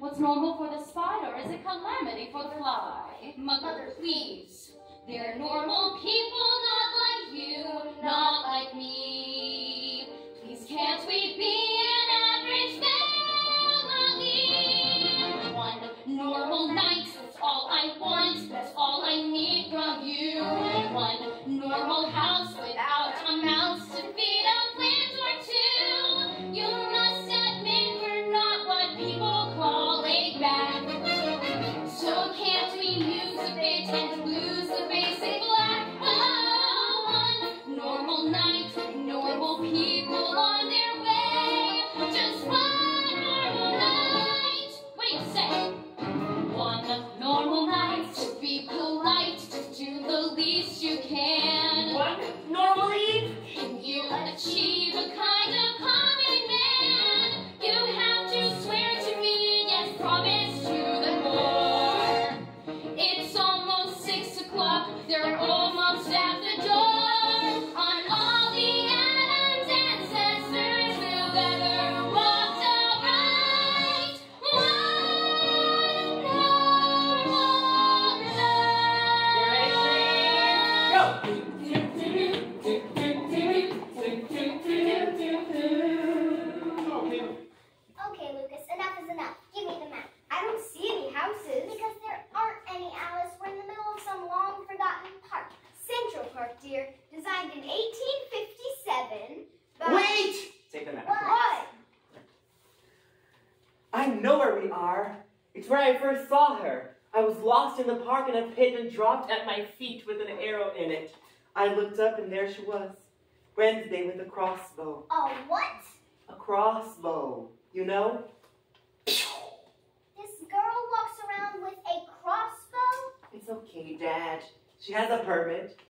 What's normal for the spider is a calamity for the fly. Mother, please. They're normal people, not like you, not like me. Please can't we be an average family? One normal night, that's all I want, that's all I need from you. One normal house without a mouse to feed a plant or two. You must admit we're not what people call laid back. So can't we use a bit and lose the basic black? Oh, one normal night, normal people on their way. Just one normal night. What do you say? One normal night to be polite, to do the least you can. One normal eve? Can you achieve a kind of common man? You have to swear to me, yes, promise to the core. It's almost 6 o'clock, they're almost at the door. On all the Adams ancestors who've ever walked upright. One normal night. Go! Okay, Lucas, enough is enough. Give me the map. I don't see any houses. Because there aren't any, Alice. We're in the middle of some long-forgotten park. Central Park, dear. Designed in 1857 by... Wait! Take the map. What? I know where we are. It's where I first saw her. I was lost in the park and a pigeon dropped at my feet with an arrow in it. I looked up and there she was. Wednesday with a crossbow. Oh, what? A crossbow, you know? This girl walks around with a crossbow? It's okay, Dad. She has a permit.